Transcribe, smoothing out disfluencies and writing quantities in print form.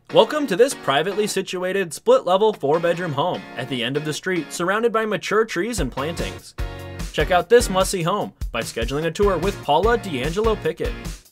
Welcome to this privately situated, split-level 4-bedroom home at the end of the street, surrounded by mature trees and plantings. Check out this must-see home by scheduling a tour with Paula Pickett.